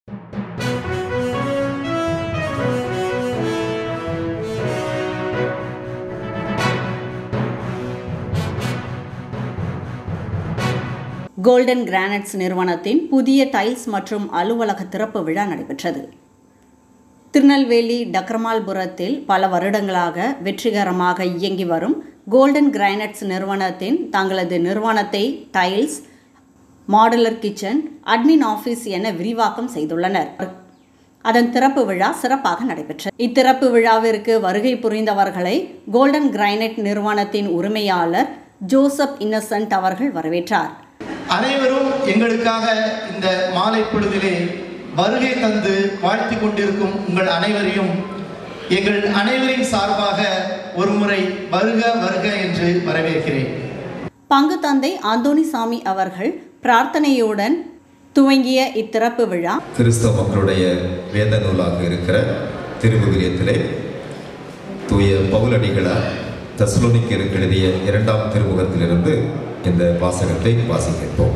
Golden granites நிறுவனத்தின் புதிய tiles மற்றும் அலுவலக திறப்பு விழா நடைபெற்றது. திருநெல்வேலி டக்ரமால்புரத்தில் பல வருடங்களாக வெற்றிகரமாக இயங்கி வரும் கோல்டன் கிரானைட்ஸ் நிறுவனத்தின் தங்களது நிறுவனத்தை tiles, modular kitchen, admin office என விரிவாக்கம் செய்துள்ளனர். அதன் திறப்பு விழா சிறப்பாக நடைபெற்றது. இத்திறப்பு விழாவிற்கு வருகை புரிந்தவர்களை கோல்டன் கிரானைட் நிறுவனத்தின் உரிமையாளர் ஜோசப் இன்னசென்ட் அவர்கள் வரவேற்றார். அனைவரும் எங்களுக்காக இந்த மாலை பொழுதிலே வருகை தந்து வாழ்த்தி கொண்டிருக்கும் உங்கள் அனைவரையும் எங்கள் அனைவரின் சார்பாக ஒருமுறை வருக வருக என்று வரவேற்கிறேன். பங்கு தந்தை அந்தோணிசாமி அவர்கள் பிரார்த்தனையுடன் துவங்கிய இத்திறப்பு விழா கிறிஸ்தவ மக்களுடைய வேத நூலாக இருக்கிற திருவிவிலியத்திலே தூய பவுலடிகளார் தெசலோனிக்கேயருக்கு எழுதிய 2ஆம் திருமுகத்திலிருந்து இந்த வாசகத்தை வாசிக்கின்றோம்.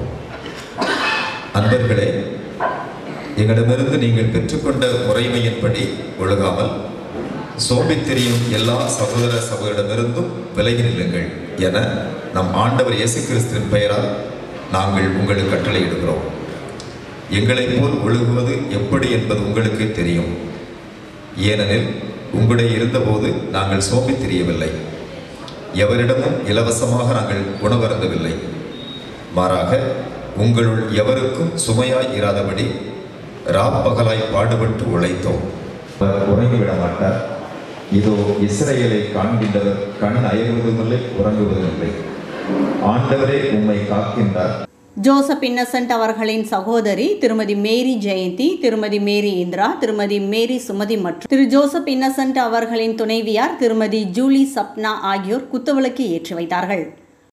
அன்பர்களே, எங்களிடமிருந்து நீங்கள் பெற்றுக்கொண்ட முறைமையின்படி ஒழுகாமல் சோம்பித் திரியும் எல்லா சகோதர சகோதரிடமிருந்தும் விலகி நில்லுங்கள் என நம் ஆண்டவர் இயேசு கிறிஸ்துவின் பெயரால் நாங்கள் உங்களுக்கு கட்டளையிடுகிறோம். எங்களைப் போல் ஒழுகுவது எப்படி என்பது உங்களுக்கு தெரியும். ஏனெனில் உங்களுடைய இருந்தபோது நாங்கள் சோம்பித் திரியவில்லை, எவரிடமும் இலவசமாக நாங்கள் உணவருந்தவில்லை. மாறாக உங்களுள் எவருக்கும் சுமையாய் இராதபடி ராப்பகலாய் பாடுபட்டு உழைத்தோம். உறங்கிவிட மாட்டார். இதோ இஸ்ரவேலை காண்கின்றவர் கண் அயர்வதுமில்லை, உறங்குவதுமில்லை. ஆண்டவரே உம்மை காக்கின்றார். ஜோசப் இன்னசென்ட் அவர்களின் சகோதரி திருமதி மேரி ஜெயந்தி, திருமதி மேரி இந்திரா, திருமதி மேரி சுமதி மற்றும் திரு ஜோசப் இன்னசென்ட் அவர்களின் துணைவியார் திருமதி ஜூலி சப்னா ஆகியோர் குத்துவிளக்கு ஏற்றி வைத்தார்கள்.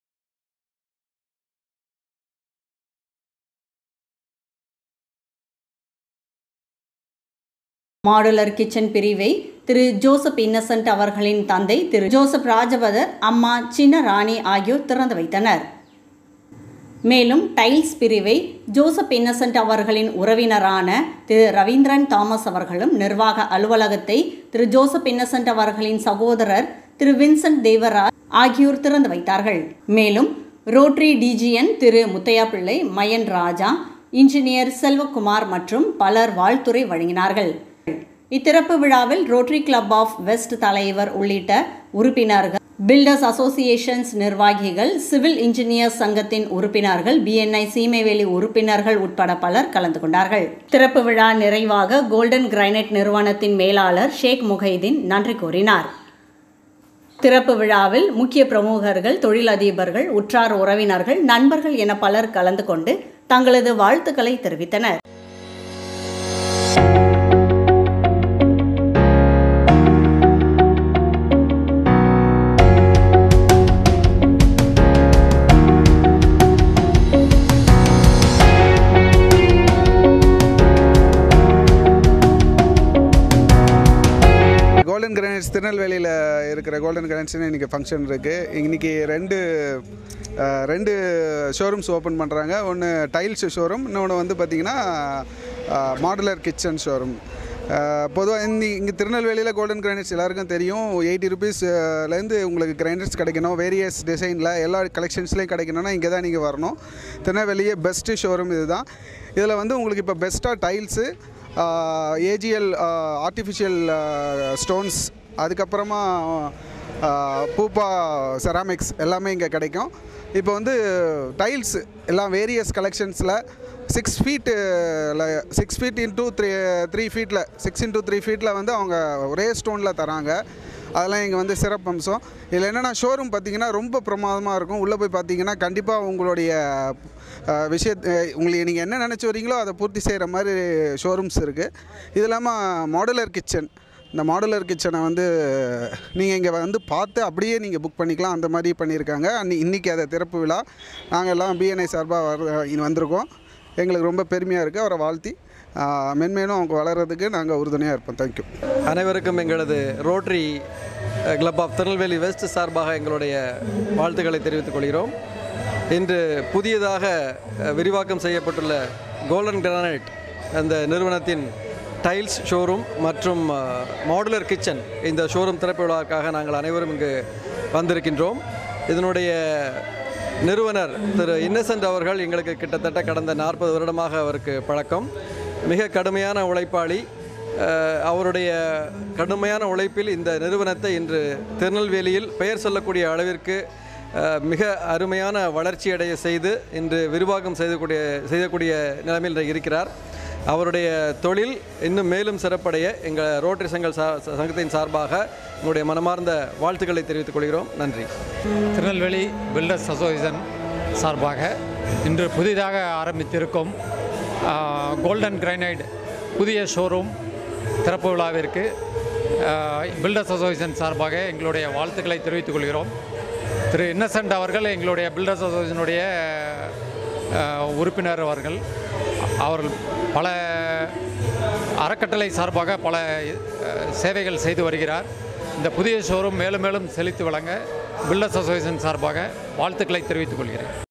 மாடுலர் கிச்சன் பிரிவை திரு ஜோசப் இன்னசென்ட் அவர்களின் தந்தை திரு ஜோசப் ராஜபதர், அம்மா சின்ன ராணி ஆகியோர் திறந்து வைத்தனர். மேலும் டைல்ஸ் பிரிவை ஜோசப் இன்னசென்ட் அவர்களின் உறவினரான திரு ரவீந்திரன் தாமஸ் அவர்களும், நிர்வாக அலுவலகத்தை திரு ஜோசப் இன்னசென்ட் அவர்களின் சகோதரர் திரு வின்சென்ட் தேவராஜ் ஆகியோர் திறந்து வைத்தார்கள். மேலும் ரோட்டரி டிஜிஎன் திரு முத்தையா பிள்ளை, மயன் ராஜா, இன்ஜினியர் செல்வகுமார் மற்றும் பலர் வாழ்த்துரை வழங்கினார்கள். இத்திறப்பு விழாவில் ரோட்டரி கிளப் ஆஃப் வெஸ்ட் தலைவர் உள்ளிட்ட உறுப்பினர்கள், பில்டர்ஸ் அசோசியேஷன்ஸ் நிர்வாகிகள், சிவில் இன்ஜினியர்ஸ் சங்கத்தின் உறுப்பினர்கள், BNI சீமைவேலி உறுப்பினர்கள் உட்பட பலர் கலந்து கொண்டார்கள். திறப்பு விழா நிறைவாக கோல்டன் கிரானைட் நிறுவனத்தின் மேலாளர் ஷேக் முகைதீன் நன்றி கூறினார். திறப்பு விழாவில் முக்கிய பிரமுகர்கள், தொழிலதிபர்கள், உற்றார் உறவினர்கள், நண்பர்கள் என பலர் கலந்து கொண்டு தங்களது வாழ்த்துக்களை தெரிவித்தனர். கோல்டன் கிரானைட்ஸ் திருநெல்வேலியில் இருக்கிற கோல்டன் கிரானைட்ஸ்னு இன்றைக்கி ஃபங்க்ஷன் இருக்குது. இன்றைக்கி ரெண்டு ஷோரூம்ஸ் ஓப்பன் பண்ணுறாங்க. ஒன்று டைல்ஸ் ஷோரூம், இன்னொன்று வந்து பார்த்திங்கன்னா மாடுலர் கிச்சன் ஷோரூம். பொதுவாக இங்கே திருநெல்வேலியில் கோல்டன் கிரானைட்ஸ் எல்லாருக்கும் தெரியும். 80 ரூபீஸ்லேருந்து உங்களுக்கு கிரானைட்ஸ் கிடைக்கணும். வேரியஸ் டிசைனில் எல்லா கலெக்ஷன்ஸ்லேயும் கிடைக்கணும்னா இங்கே தான் நீங்கள் வரணும். திருநெல்வேலியே பெஸ்ட்டு ஷோரூம் இது தான். இதில் வந்து உங்களுக்கு இப்போ பெஸ்ட்டாக டைல்ஸு, ஏஜிஎல் ஆர்டிஃபிஷியல் ஸ்டோன்ஸ், அதுக்கப்புறமா பூப்பா செராமிக்ஸ் எல்லாமே இங்கே கிடைக்கும். இப்போ வந்து டைல்ஸ் எல்லாம் வேரியஸ் கலெக்ஷன்ஸில் 6 ஃபீட் இன்ட்டு 3 ஃபீட்டில் 6 இன்ட்டு 3 ஃபீட்டில் வந்து அவங்க ஒரே ஸ்டோனில் தராங்க. அதெல்லாம் இங்கே வந்து சிறப்பம்சம். இதில் என்னென்னா ஷோரூம் பார்த்திங்கன்னா ரொம்ப பிரமாதமாக இருக்கும். உள்ளே போய் பார்த்திங்கன்னா கண்டிப்பாக உங்களுடைய உங்களுக்கு நீங்கள் என்ன நினச்சி வரீங்களோ அதை பூர்த்தி செய்கிற மாதிரி ஷோரூம்ஸ் இருக்குது. இது இல்லாமல் மாடுலர் கிச்சன், இந்த மாடுலர் கிச்சனை வந்து நீங்கள் இங்கே வந்து பார்த்து அப்படியே நீங்கள் புக் பண்ணிக்கலாம். அந்த மாதிரி பண்ணியிருக்காங்க. இன்றைக்கி அதை திறப்பு விழா நாங்கள் எல்லாம் BNI சார்பாக வந்திருக்கோம். எங்களுக்கு ரொம்ப பெருமையாக இருக்குது. அவரை வாழ்த்தி மென்மேலும் அவங்க வளர்கிறதுக்கு நாங்கள் உறுதுணையாக இருப்போம். தேங்க்யூ. அனைவருக்கும் எங்களது rotary club of Tirunelveli west சார்பாக எங்களுடைய வாழ்த்துக்களை தெரிவித்துக் கொள்கிறோம். இன்று புதியதாக விரிவாக்கம் செய்யப்பட்டுள்ள கோல்டன் கிரானைட் அந்த நிறுவனத்தின் டைல்ஸ் ஷோரூம் மற்றும் மாடுலர் கிச்சன் இந்த ஷோரூம் திறப்பு விழாவுக்காக நாங்கள் அனைவரும் இங்கு வந்திருக்கின்றோம். இதனுடைய நிறுவனர் திரு இன்னசென்ட் அவர்கள் எங்களுக்கு கிட்டத்தட்ட கடந்த 40 வருடமாக அவருக்கு பழக்கம். மிக கடுமையான உழைப்பாளி. அவருடைய கடுமையான உழைப்பில் இந்த நிறுவனத்தை இன்று திருநெல்வேலியில் பெயர் சொல்லக்கூடிய அளவிற்கு மிக அருமையான வளர்ச்சியடைய செய்து இன்று விரிவாக்கம் செய்யக்கூடிய நிலைமையில் இருக்கிறார். அவருடைய தொழில் இன்னும் மேலும் சிறப்படைய எங்கள் ரோட்டரி சங்கத்தின் சார்பாக உங்களுடைய மனமார்ந்த வாழ்த்துக்களை தெரிவித்துக் கொள்கிறோம். நன்றி. திருநெல்வேலி பில்டர்ஸ் அசோசியேஷன் சார்பாக இன்று புதிதாக ஆரம்பித்திருக்கும் கோல்டன் கிரைனைட் புதிய ஷோரூம் திறப்பு விழாவிற்கு பில்டர்ஸ் அசோசியேஷன் சார்பாக எங்களுடைய வாழ்த்துக்களை தெரிவித்துக் கொள்கிறோம். திரு இன்னசென்ட் அவர்கள் எங்களுடைய பில்டர்ஸ் அசோசியேஷனுடைய உறுப்பினர் அவர்கள் பல அறக்கட்டளை சார்பாக பல சேவைகள் செய்து வருகிறார். இந்த புதிய ஷோரூம் மேலும் மேலும் செழித்து வழங்க பில்டர்ஸ் அசோசியேஷன் சார்பாக வாழ்த்துக்களை தெரிவித்துக் கொள்கிறேன்.